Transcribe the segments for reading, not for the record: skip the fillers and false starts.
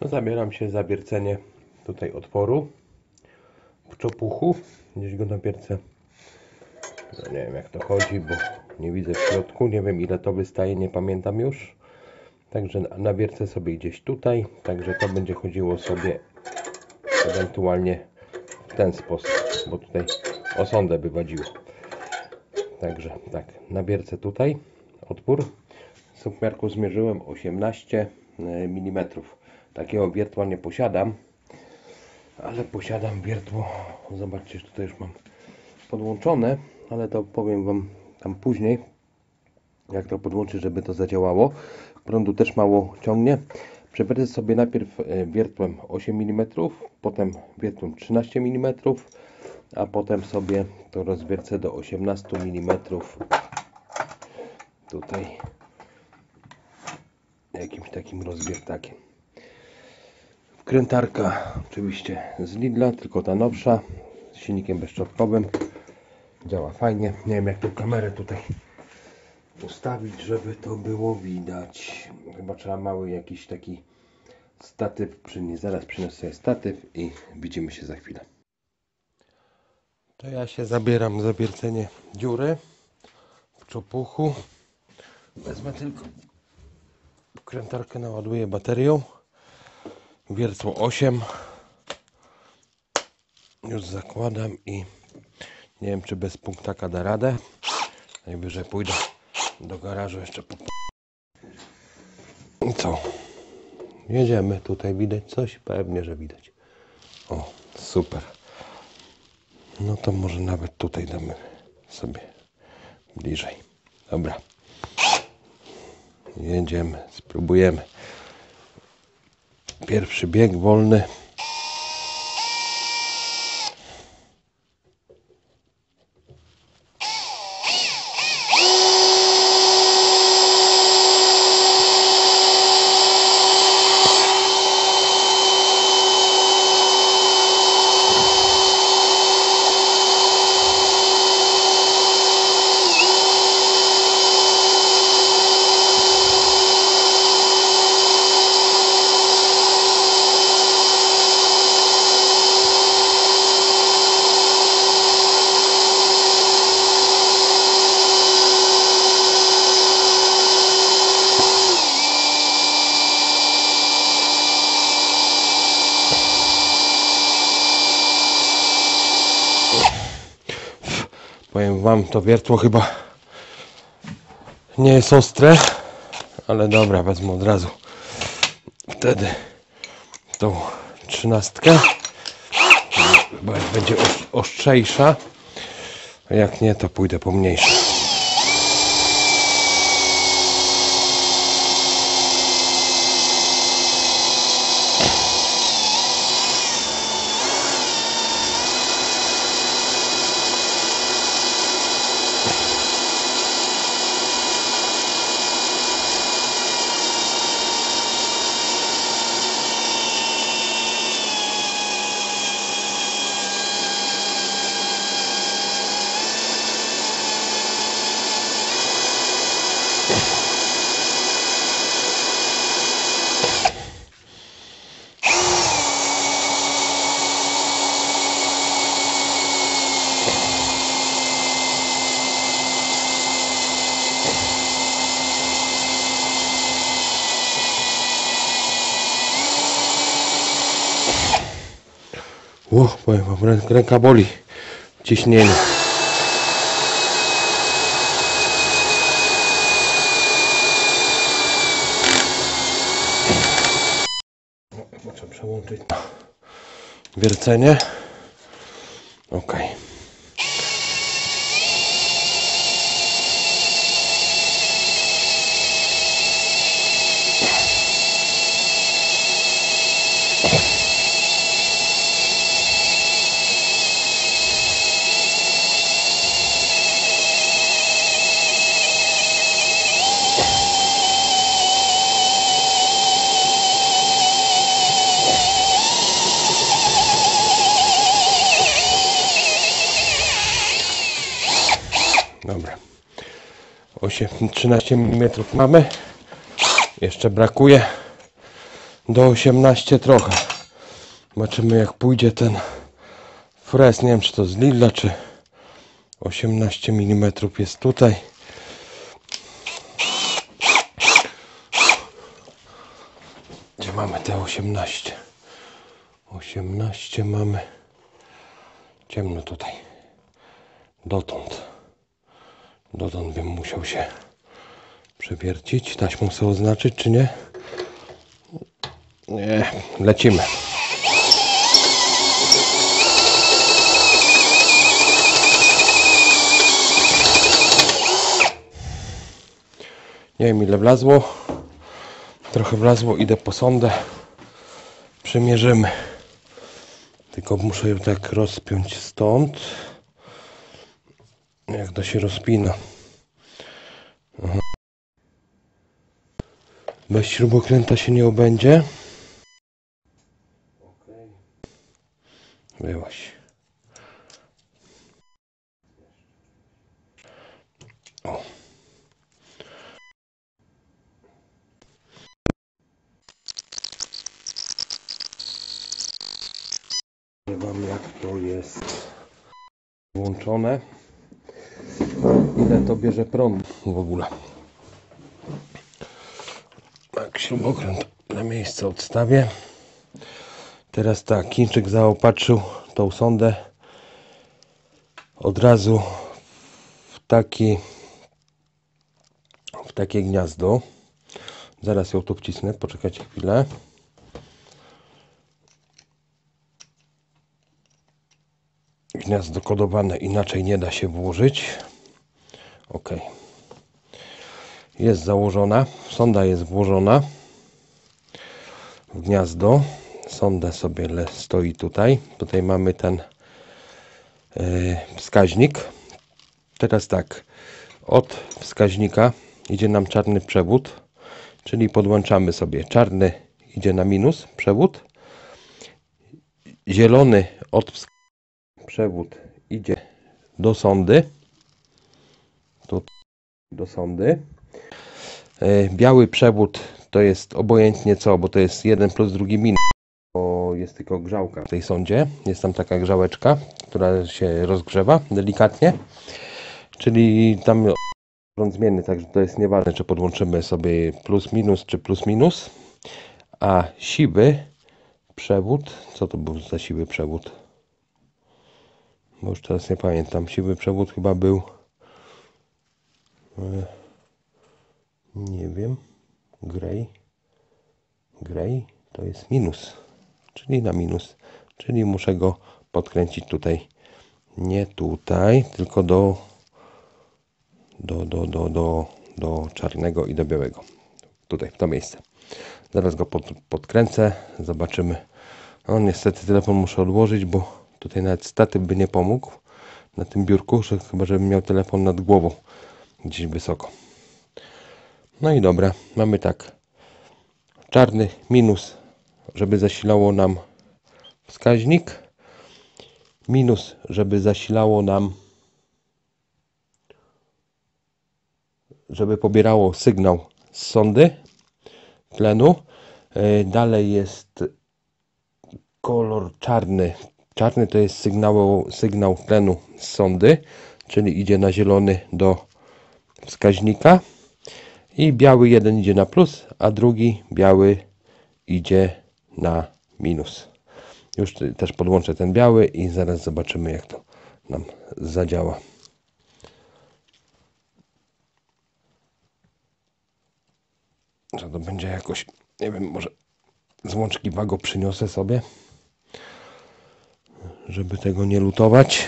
No, zabieram się za wiercenie tutaj otworu w czopuchu. Gdzieś go na wiercę. No, nie wiem jak to chodzi, bo nie widzę w środku. Nie wiem ile to wystaje, nie pamiętam już. Także nawiercę sobie gdzieś tutaj. Także to będzie chodziło sobie ewentualnie w ten sposób, bo tutaj o sondę by wadziło. Także tak, nawiercę tutaj otwór. Z suchmiarką zmierzyłem 18 mm. Takiego wiertła nie posiadam, ale posiadam wiertło. Zobaczcie, tutaj już mam podłączone, ale to powiem Wam tam później, jak to podłączyć, żeby to zadziałało. Prądu też mało ciągnie. Przewiercę sobie najpierw wiertłem 8 mm, potem wiertłem 13 mm, a potem sobie to rozwiercę do 18 mm. Tutaj jakimś takim rozwiertakiem. Wkrętarka oczywiście z Lidla, tylko ta nowsza, z silnikiem bezszczotkowym. Działa fajnie. Nie wiem jak tą kamerę tutaj ustawić, żeby to było widać. Chyba trzeba mały jakiś taki statyw przynieść. Zaraz przyniosę sobie statyw i widzimy się za chwilę. To ja się zabieram za wiercenie dziury w czopuchu. Wezmę tylko wkrętarkę, naładuję baterią. Wiertło 8. Już zakładam i nie wiem czy bez punktaka da radę. Najwyżej pójdę do garażu jeszcze po... I co? Jedziemy. Tutaj widać coś? Pewnie, że widać. O, super. No to może nawet tutaj damy sobie bliżej. Dobra. Jedziemy, spróbujemy. Pierwszy bieg wolny. Powiem Wam, to wiertło chyba nie jest ostre, ale dobra, wezmę od razu wtedy tą 13. Chyba będzie ostrzejsza, a jak nie, to pójdę po mniejsze. Powiem Wam, ręka boli w ciśnieniu. Muszę przełączyć wiercenie. Ok. Dobra. 13 mm mamy. Jeszcze brakuje do 18 trochę. Zobaczymy jak pójdzie ten frez. Nie wiem czy to z Lidla, czy 18 mm jest tutaj. Gdzie mamy te 18? 18 mamy. Ciemno tutaj. Dotąd bym musiał się przewiercić. Taśmą sobie oznaczyć, czy nie? Nie, lecimy. Nie wiem ile wlazło. Trochę wlazło, idę po sondę. Przymierzymy. Tylko muszę ją tak rozpiąć stąd. Jak to się rozpina. Aha. Bez śrubokręta się nie obędzie. Wyłaś. O. Nie wiem jak to jest włączone. Ile to bierze prąd w ogóle. Tak, śrubokręt na miejsce odstawię. Teraz tak, Chińczyk zaopatrzył tą sondę od razu w takie gniazdo. Zaraz ją tu wcisnę, poczekajcie chwilę. Gniazdo kodowane, inaczej nie da się włożyć. Ok. Jest założona, sonda jest włożona w gniazdo. Sonda sobie stoi tutaj. Tutaj mamy ten wskaźnik. Teraz tak, od wskaźnika idzie nam czarny przewód, czyli podłączamy sobie. Czarny idzie na minus przewód. Zielony od przewód idzie do sondy. Tu do sondy. Biały przewód to jest obojętnie co, bo to jest jeden plus drugi minus. Bo jest tylko grzałka w tej sondzie. Jest tam taka grzałeczka, która się rozgrzewa delikatnie. Czyli tam prąd zmienny, także to jest nieważne, czy podłączymy sobie plus minus, czy plus minus. A siwy przewód, co to był za siwy przewód? Bo już teraz nie pamiętam. Siwy przewód chyba był, nie wiem, grey to jest minus, czyli na minus, czyli muszę go podkręcić tutaj, nie tutaj, tylko do czarnego i do białego, tutaj w to miejsce. Zaraz go podkręcę, zobaczymy. No niestety telefon muszę odłożyć, bo tutaj nawet statyw by nie pomógł na tym biurku, chyba żebym miał telefon nad głową gdzieś wysoko. No i dobra, mamy tak, czarny minus, żeby zasilało nam wskaźnik, minus, żeby zasilało nam, żeby pobierało sygnał z sondy tlenu. Dalej jest kolor czarny. Czarny to jest sygnał tlenu z sondy, czyli idzie na zielony do wskaźnika. I biały jeden idzie na plus, a drugi biały idzie na minus. Już też podłączę ten biały i zaraz zobaczymy jak to nam zadziała. Że to będzie jakoś, nie wiem, może z łączki Wago przyniosę sobie, żeby tego nie lutować.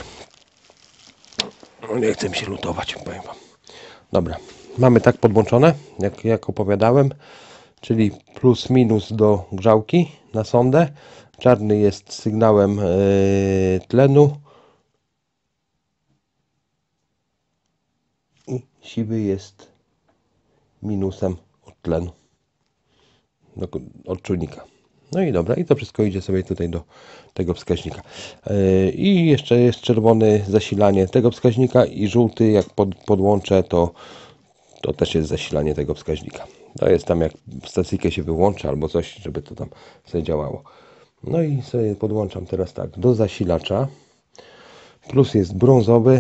No nie chcę mi się lutować, powiem wam. Dobra, mamy tak podłączone, jak opowiadałem, czyli plus minus do grzałki na sondę. Czarny jest sygnałem tlenu i siwy jest minusem od tlenu, od czujnika. No i dobra, i to wszystko idzie sobie tutaj do tego wskaźnika. I jeszcze jest czerwony zasilanie tego wskaźnika i żółty, jak podłączę, to też jest zasilanie tego wskaźnika. To jest tam jak stacyjkę się wyłącza albo coś, żeby to tam sobie działało. No i sobie podłączam teraz tak do zasilacza. Plus jest brązowy.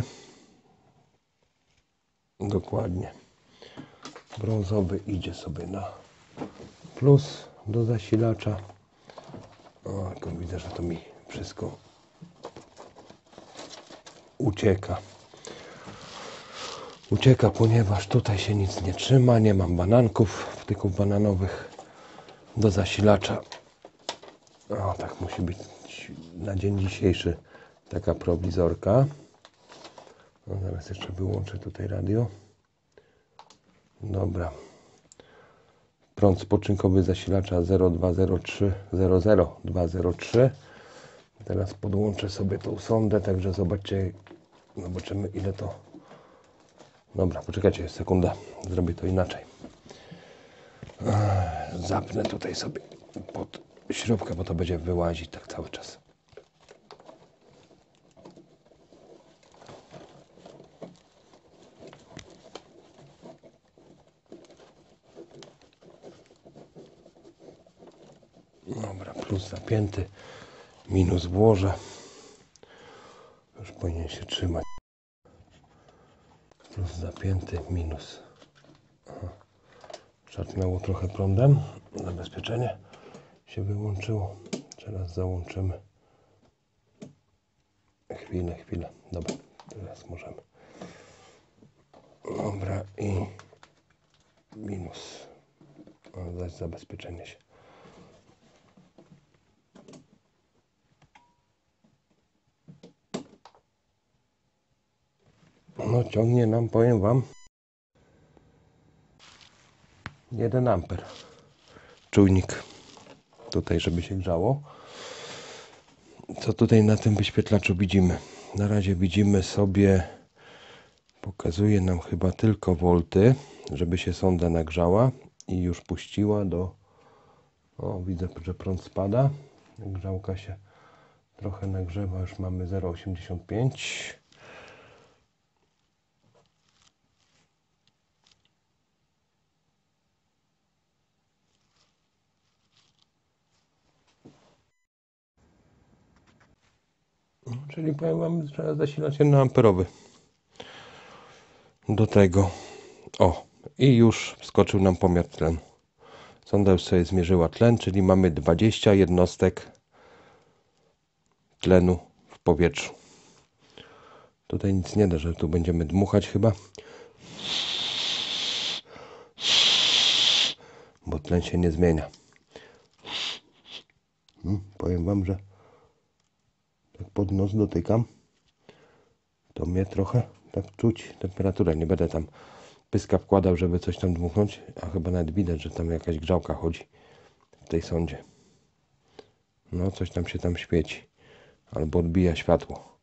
Dokładnie. Brązowy idzie sobie na plus do zasilacza. O, tylko widzę, że to mi wszystko ucieka. Ucieka, ponieważ tutaj się nic nie trzyma. Nie mam bananków, wtyków bananowych do zasilacza. O, tak musi być na dzień dzisiejszy taka prowizorka. No, zaraz jeszcze wyłączę tutaj radio. Dobra. Prąd spoczynkowy zasilacza 020300203. Teraz podłączę sobie tą sondę, także zobaczymy ile to... Dobra, poczekajcie sekundę, zrobię to inaczej. Zapnę tutaj sobie pod śrubkę, bo to będzie wyłazić tak cały czas. Dobra, plus zapięty, minus włożę. Już powinien się trzymać. Plus zapięty, minus. Szarpnęło trochę prądem. Zabezpieczenie się wyłączyło. Teraz załączymy. Chwilę. Dobra, teraz możemy. Dobra i minus. Zaś zabezpieczenie się. No ciągnie nam, powiem wam, 1 amper. Czujnik tutaj, żeby się grzało. Co tutaj na tym wyświetlaczu widzimy? Na razie widzimy sobie, pokazuje nam chyba tylko wolty, żeby się sonda nagrzała i już puściła do... O, widzę, że prąd spada. Grzałka się trochę nagrzewa, już mamy 0,85. Czyli powiem wam, trzeba zasilać 1 amperowy do tego. O, i już wskoczył nam pomiar tlenu. Sonda już sobie zmierzyła tlen, czyli mamy 20 jednostek tlenu w powietrzu. Tutaj nic nie da, że tu będziemy dmuchać chyba. Bo tlen się nie zmienia. Powiem wam, że tak pod nos dotykam, to mnie trochę tak czuć temperaturę. Nie będę tam pyska wkładał, żeby coś tam dmuchnąć, a chyba nawet widać, że tam jakaś grzałka chodzi w tej sondzie. No, coś tam się tam świeci. Albo odbija światło.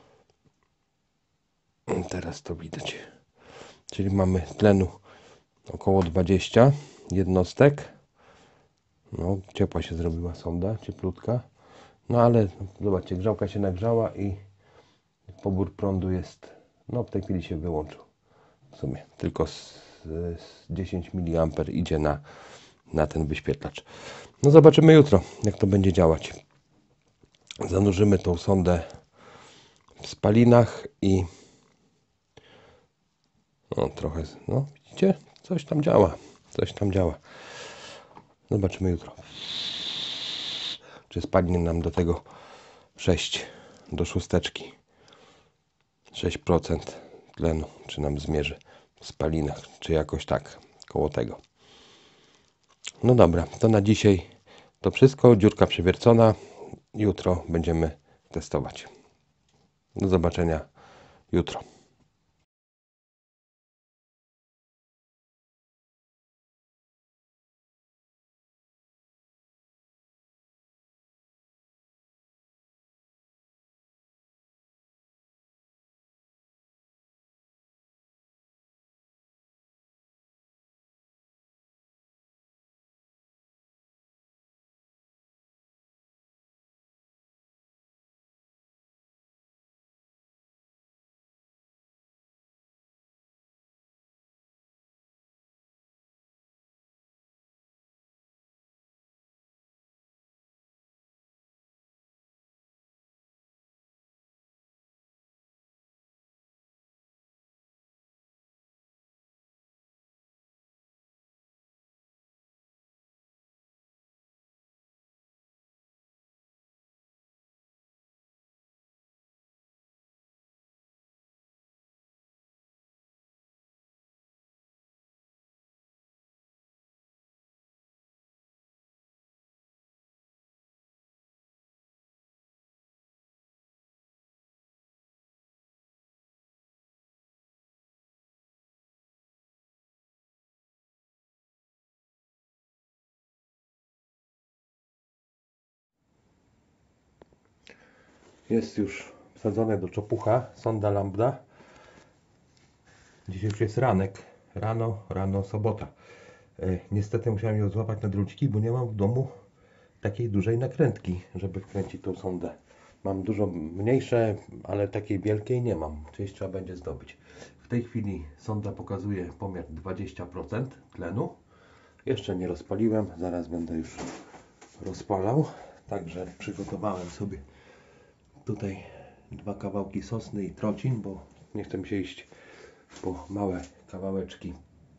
Teraz to widać. Czyli mamy tlenu około 20 jednostek. No, ciepła się zrobiła sonda, cieplutka. No ale zobaczcie, grzałka się nagrzała i pobór prądu jest, no w tej chwili się wyłączył. W sumie tylko z 10 mA idzie na ten wyświetlacz. No zobaczymy jutro, jak to będzie działać. Zanurzymy tą sondę w spalinach i no trochę, no widzicie, coś tam działa, Zobaczymy jutro, czy spadnie nam do tego 6 do szósteczki, 6% tlenu, czy nam zmierzy w spalinach, czy jakoś tak, koło tego. No dobra, to na dzisiaj to wszystko, dziurka przewiercona, jutro będziemy testować. Do zobaczenia jutro. Jest już wsadzone do czopucha, sonda lambda. Dzisiaj już jest ranek, rano sobota. Niestety musiałem ją złapać na druciki, bo nie mam w domu takiej dużej nakrętki, żeby wkręcić tą sondę. Mam dużo mniejsze, ale takiej wielkiej nie mam. Czyli trzeba będzie zdobyć. W tej chwili sonda pokazuje pomiar 20% tlenu. Jeszcze nie rozpaliłem, zaraz będę już rozpalał. Także przygotowałem sobie tutaj 2 kawałki sosny i trocin, bo nie chcę mi się iść po małe kawałeczki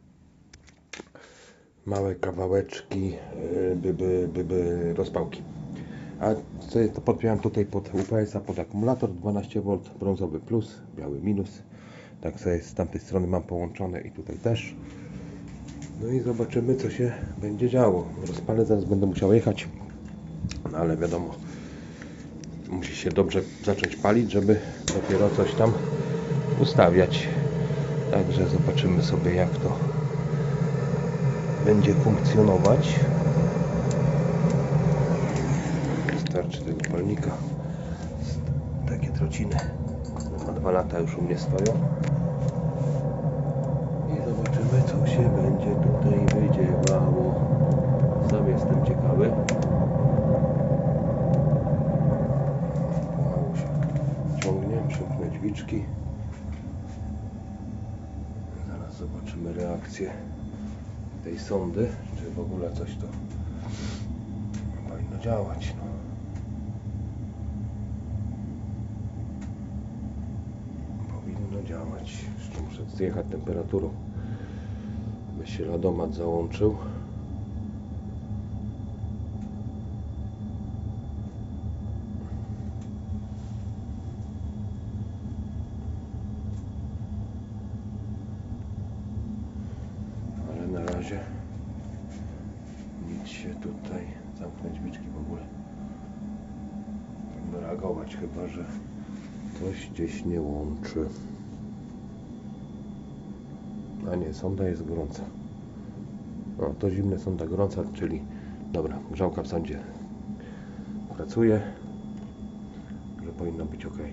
rozpałki. A to podpiąłem tutaj pod UPS-a, pod akumulator 12V, brązowy plus, biały minus. Tak sobie z tamtej strony mam połączone i tutaj też. No i zobaczymy, co się będzie działo. Rozpalę, zaraz będę musiał jechać, no ale wiadomo, musi się dobrze zacząć palić, żeby dopiero coś tam ustawiać. Także zobaczymy sobie, jak to będzie funkcjonować. Wystarczy tego palnika. Takie trociny na 2 lata już u mnie stoją. I zobaczymy, co się będzie tutaj wydziewało. Sam jestem ciekawy. Pomału się ciągnie, przymknę drzwiczki. Zaraz zobaczymy reakcję tej sondy, czy w ogóle coś to powinno działać. No. Powinno działać. Jeszcze muszę zjechać temperaturą, by się ladomat załączył. Ale na razie nic się tutaj, zamknę drzwiczki w ogóle. Powinno reagować, chyba że coś gdzieś nie łączy. A nie, sonda jest gorąca. O, to zimne, sonda gorąca, czyli dobra, grzałka w sondzie pracuje, że powinno być ok.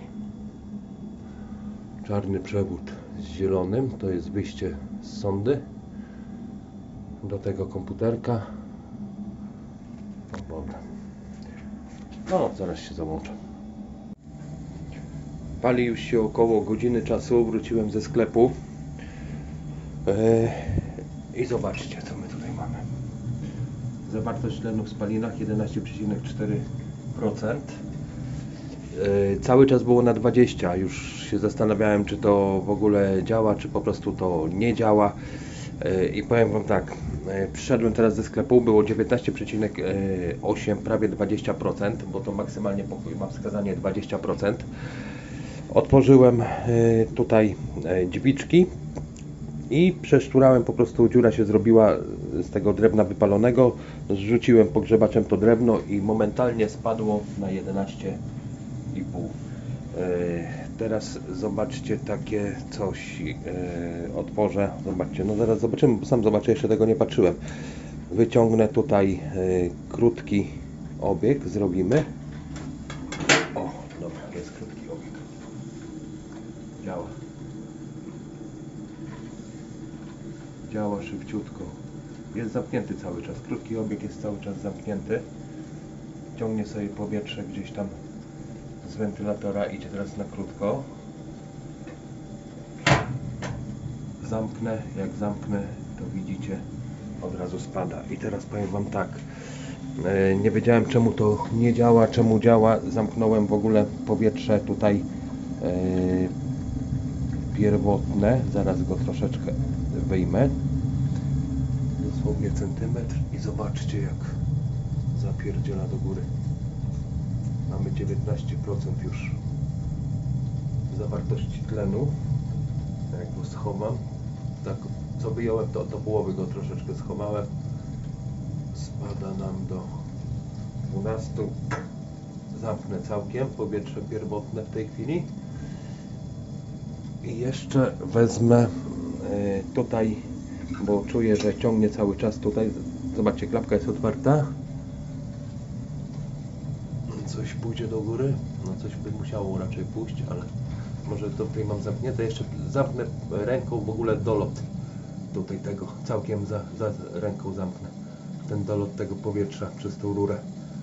Czarny przewód z zielonym to jest wyjście z sondy do tego komputerka. No dobra. No, zaraz się załączę. Pali już się około godziny czasu, wróciłem ze sklepu. I zobaczcie, co my tutaj mamy. Zawartość tlenu w spalinach 11,4%. Cały czas było na 20. Już się zastanawiałem, czy to w ogóle działa, czy po prostu to nie działa. I powiem wam tak, przyszedłem teraz ze sklepu, było 19,8, prawie 20%, bo to maksymalnie pokój ma wskazanie 20%. Otworzyłem tutaj drzwiczki i przeszczurałem, po prostu dziura się zrobiła z tego drewna wypalonego. Zrzuciłem pogrzebaczem to drewno i momentalnie spadło na 11,5. Teraz zobaczcie takie coś. Otworzę, zobaczcie, no zaraz zobaczymy, bo sam zobaczę, jeszcze tego nie patrzyłem. Wyciągnę tutaj krótki obieg, zrobimy. O, dobra, jest krótki obieg. Działa. Działa szybciutko. Jest zamknięty cały czas. Krótki obieg jest cały czas zamknięty. Ciągnie sobie powietrze gdzieś tam z wentylatora, idzie teraz na krótko. Zamknę, jak zamknę, to widzicie, od razu spada. I teraz powiem wam tak, nie wiedziałem, czemu to nie działa, czemu działa. Zamknąłem w ogóle powietrze tutaj pierwotne, zaraz go troszeczkę wyjmę, dosłownie centymetr, i zobaczcie, jak zapierdziela do góry. Mamy 19% już zawartości tlenu. Jak go schowam, tak co wyjąłem, to do połowy go troszeczkę schowałem, spada nam do 12. Zamknę całkiem powietrze pierwotne w tej chwili i jeszcze wezmę tutaj, bo czuję, że ciągnie cały czas tutaj. Zobaczcie, klapka jest otwarta, coś coś pójdzie do góry. No coś by musiało raczej pójść, ale może tutaj mam zamknięte. Jeszcze zamknę ręką w ogóle dolot tutaj tego. Całkiem za ręką zamknę ten dolot tego powietrza przez tą rurę.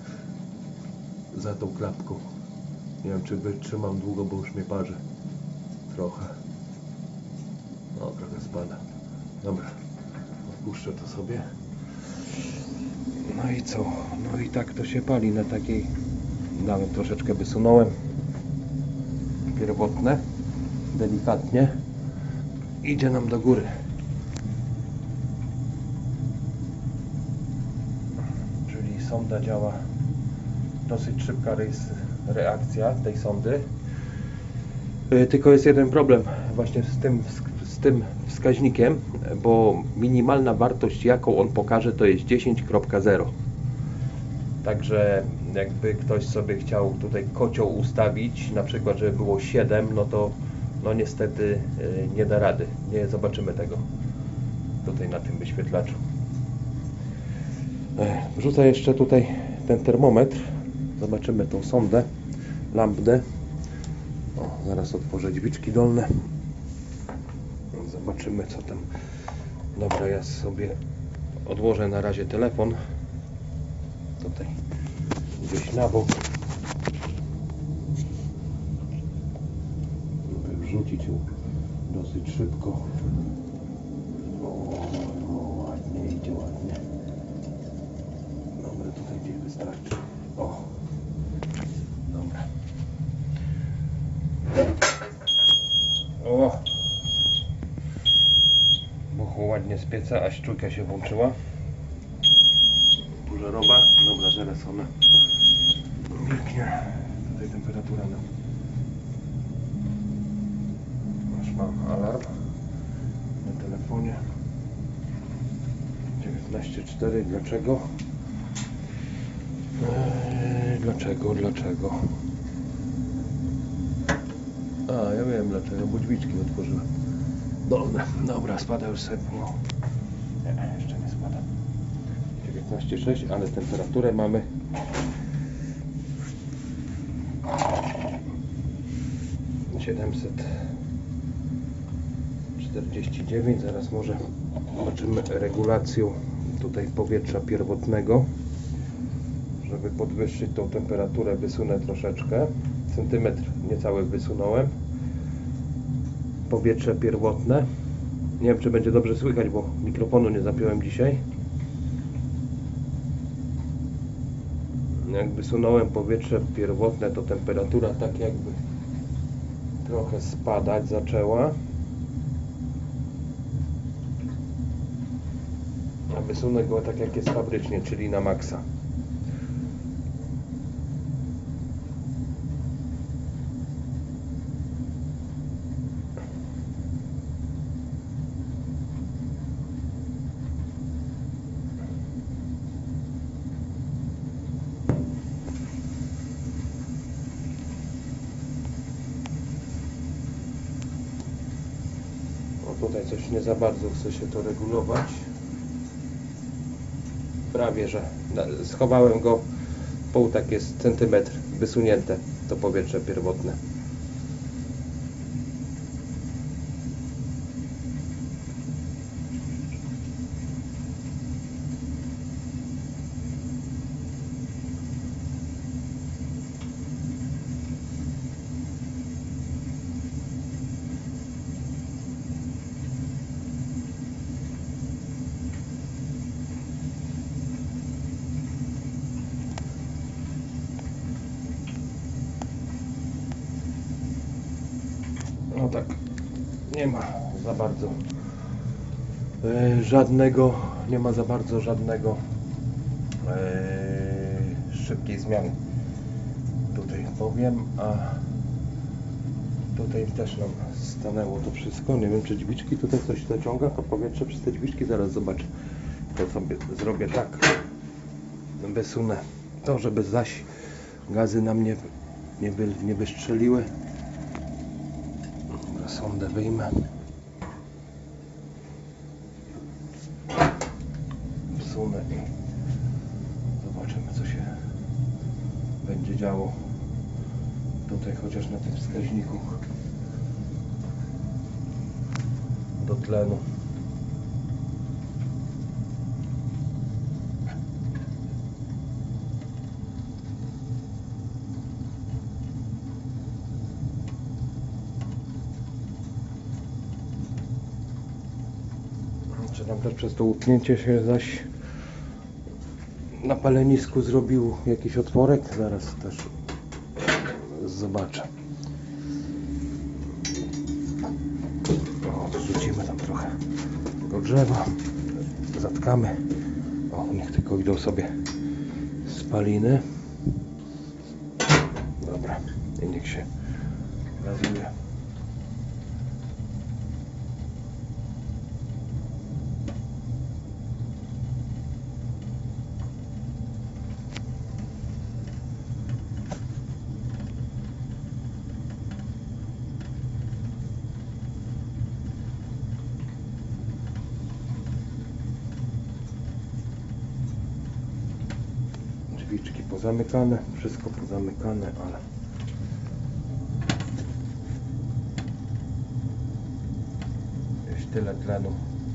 Za tą klapką. Nie wiem, czy wytrzymam długo, bo już mnie parzy. Trochę. No, trochę spada. Dobra. Odpuszczę to sobie. No i co? No i tak to się pali na takiej... Nawet troszeczkę wysunąłem. Pierwotne. Delikatnie. Idzie nam do góry. Czyli sonda działa. Dosyć szybka reakcja tej sondy. Tylko jest jeden problem właśnie z tym wskaźnikiem, bo minimalna wartość, jaką on pokaże, to jest 10.0. Także jakby ktoś sobie chciał tutaj kocioł ustawić, na przykład żeby było 7, no to no niestety nie da rady. Nie zobaczymy tego tutaj na tym wyświetlaczu. Wrzucę jeszcze tutaj ten termometr. Zobaczymy tą sondę, lambdę. O, zaraz otworzę drzwiczki dolne. Zobaczymy co tam. Dobra, ja sobie odłożę na razie telefon. Tutaj gdzieś na bok. Mogę wrzucić ją dosyć szybko. O, ładnie idzie, ładnie. Dobra, tutaj gdzieś wystarczy. O, dobra. O, buchło ładnie z pieca, aż czujka się włączyła. Pożarowa. Dobra, zaraz ona milknie. Tutaj temperatura no. Już mam alarm na telefonie. 19.4. Dlaczego? Dlaczego? A, ja wiem dlaczego, bo drzwiczki otworzyłem. Dobra, spada już sobie. Nie, jeszcze nie spada. 19,6, ale temperaturę mamy 749. Zaraz może zobaczymy regulacją tutaj powietrza pierwotnego. Żeby podwyższyć tą temperaturę, wysunę troszeczkę. Centymetr niecały wysunąłem. Powietrze pierwotne. Nie wiem, czy będzie dobrze słychać, bo mikrofonu nie zapiąłem dzisiaj. Jak wysunąłem powietrze pierwotne, to temperatura tak jakby trochę spadać zaczęła. A wysunę go tak jak jest fabrycznie, czyli na maksa. Tutaj coś nie za bardzo chce się to regulować. Prawie, że schowałem go, pół tak jest centymetr wysunięte to powietrze pierwotne. No tak, nie ma za bardzo żadnego szybkiej zmiany. Tutaj powiem, a tutaj też nam stanęło to wszystko. Nie wiem, czy drzwiczki tutaj coś zaciąga, to powietrze przez te drzwiczki, zaraz zobaczę. To sobie zrobię tak, wysunę to, żeby zaś gazy nam nie wystrzeliły. Sondę wyjmę. Wsunę i zobaczymy, co się będzie działo tutaj, chociaż na tym wskaźniku do tlenu. Czy tam też przez to łupnięcie się zaś na palenisku zrobił jakiś otworek? Zaraz też zobaczę. O, wrzucimy tam trochę tego drzewa, zatkamy. O, niech tylko idą sobie spaliny. Dobra, i niech się gazuje. Drzwiczki pozamykane, wszystko pozamykane, ale jest tyle tlenu.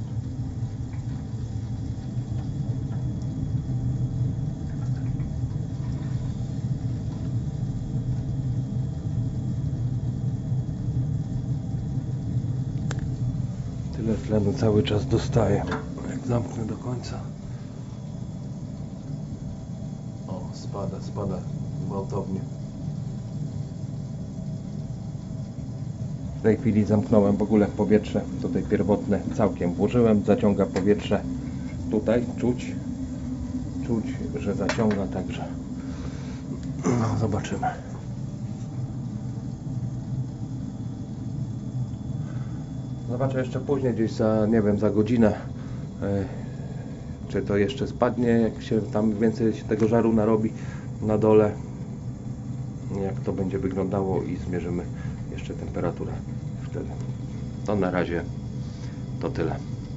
Tyle tlenu cały czas dostaję. Jak zamknę do końca. Spada gwałtownie. W tej chwili zamknąłem w ogóle powietrze tutaj pierwotne całkiem włożyłem, zaciąga powietrze tutaj, czuć, że zaciąga, także no, zobaczymy. Zobaczę jeszcze później, gdzieś za, nie wiem, za godzinę, czy to jeszcze spadnie, jak się tam więcej się tego żaru narobi na dole, jak to będzie wyglądało i zmierzymy jeszcze temperaturę wtedy. To na razie to tyle.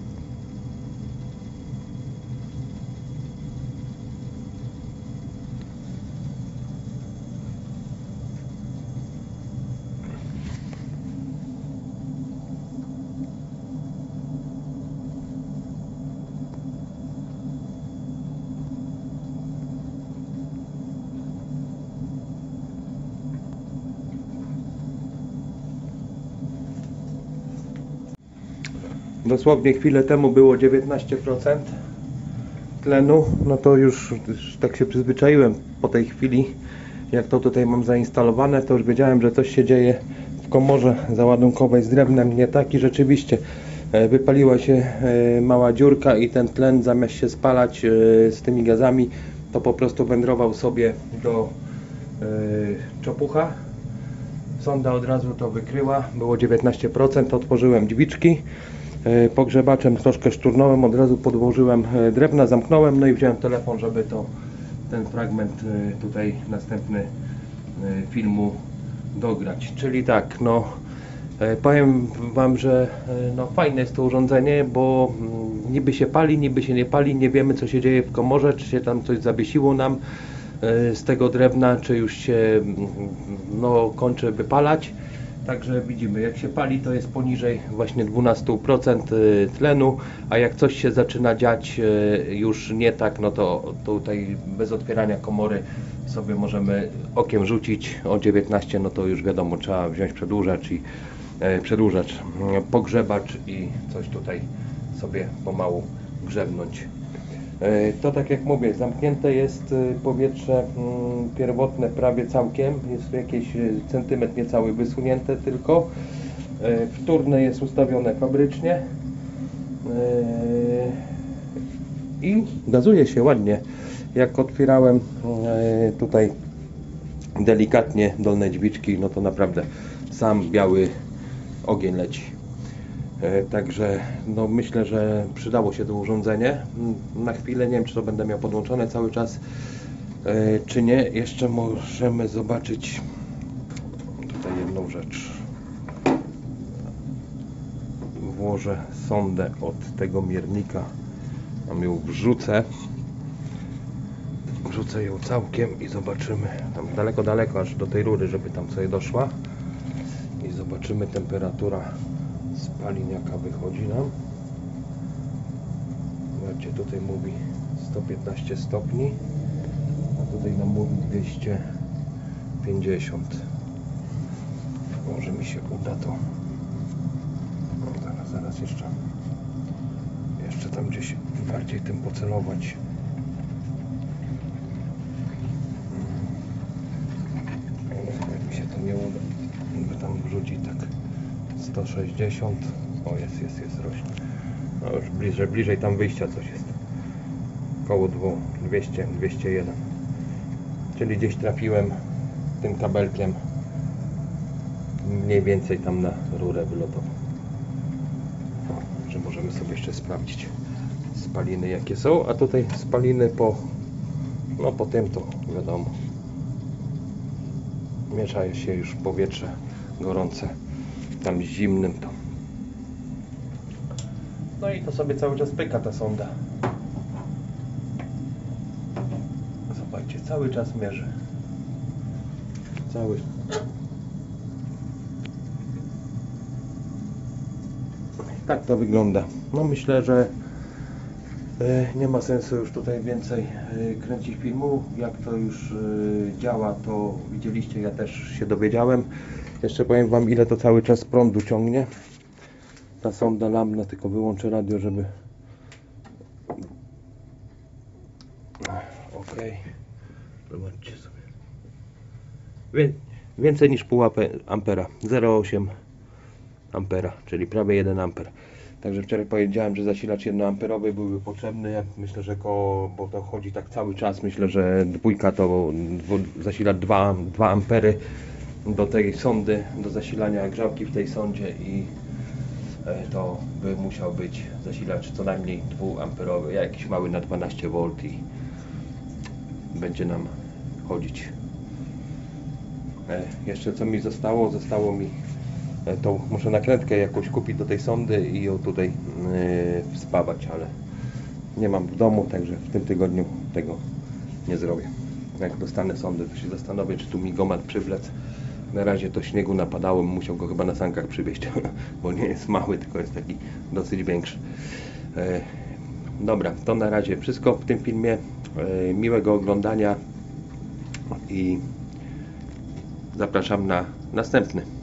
Dosłownie chwilę temu było 19% tlenu, no to już tak się przyzwyczaiłem po tej chwili, jak to tutaj mam zainstalowane, to już wiedziałem, że coś się dzieje w komorze załadunkowej z drewnem nie tak i rzeczywiście wypaliła się mała dziurka i ten tlen zamiast się spalać z tymi gazami, to po prostu wędrował sobie do czopucha. Sonda od razu to wykryła, było 19%, otworzyłem drzwiczki. Pogrzebaczem troszkę szturnąłem, od razu podłożyłem drewna, zamknąłem, no i wziąłem telefon, żeby ten fragment tutaj następny filmu dograć. Czyli tak, no powiem Wam, że no fajne jest to urządzenie, bo niby się pali, niby się nie pali, nie wiemy co się dzieje w komorze, czy się tam coś zawiesiło nam z tego drewna, czy już się no kończy wypalać. Także widzimy, jak się pali, to jest poniżej właśnie 12% tlenu, a jak coś się zaczyna dziać już nie tak, no to tutaj bez otwierania komory sobie możemy okiem rzucić o 19, no to już wiadomo, trzeba wziąć przedłużacz, pogrzebacz i coś tutaj sobie pomału grzebnąć. To tak jak mówię, zamknięte jest powietrze pierwotne prawie całkiem, jest tu jakiś centymetr niecały wysunięte tylko. Wtórne jest ustawione fabrycznie i gazuje się ładnie. Jak otwierałem tutaj delikatnie dolne drzwiczki, no to naprawdę sam biały ogień leci. Także no myślę, że przydało się to urządzenie. Na chwilę nie wiem, czy to będę miał podłączone cały czas, czy nie. Jeszcze możemy zobaczyć tutaj jedną rzecz. Włożę sondę od tego miernika, tam ją wrzucę, odrzucę ją całkiem i zobaczymy. Tam daleko, aż do tej rury, żeby tam sobie doszła. I zobaczymy temperatura spalin, jaka wychodzi nam. Zobaczcie, tutaj mówi 115 stopni, a tutaj nam mówi 250. Może mi się uda to. No, zaraz jeszcze tam gdzieś bardziej tym pocelować. Jak mi się to nie uda, by tam wrzucić tak 160. O, jest rośnie. No już bliżej tam wyjścia coś jest. Koło 200, 201. Czyli gdzieś trafiłem tym kabelkiem mniej więcej tam na rurę wylotową. Że możemy sobie jeszcze sprawdzić spaliny jakie są, a tutaj spaliny po tym to wiadomo, miesza się już powietrze gorące tam z zimnym to. No i to sobie cały czas pyka ta sonda. Zobaczcie, cały czas mierzy. Tak to wygląda. No myślę, że nie ma sensu już tutaj więcej kręcić filmu. Jak to już działa, to widzieliście, ja też się dowiedziałem. Jeszcze powiem wam, ile to cały czas prądu ciągnie. Ta sonda lampna, tylko wyłączę radio, żeby... Ok. Zobaczcie sobie. Więcej niż pół ampera. 0,8 ampera, czyli prawie 1 amper. Także wczoraj powiedziałem, że zasilacz 1 amperowy byłby potrzebny. Ja myślę, że bo to chodzi tak cały czas. Myślę, że dwójka to zasila 2 ampery do tej sondy, do zasilania grzałki w tej sondzie i to by musiał być zasilacz co najmniej 2 amperowy, jakiś mały na 12 V i będzie nam chodzić. Jeszcze co mi zostało? Zostało mi tą, muszę nakrętkę jakąś kupić do tej sondy i ją tutaj wspawać, ale nie mam w domu, także w tym tygodniu tego nie zrobię. Jak dostanę sondę, to się zastanowię, czy tu migomat przywlec. Na razie to śniegu napadało, musiał go chyba na sankach przywieźć, bo nie jest mały, tylko jest taki dosyć większy. Dobra, to na razie wszystko w tym filmie. Miłego oglądania i zapraszam na następny.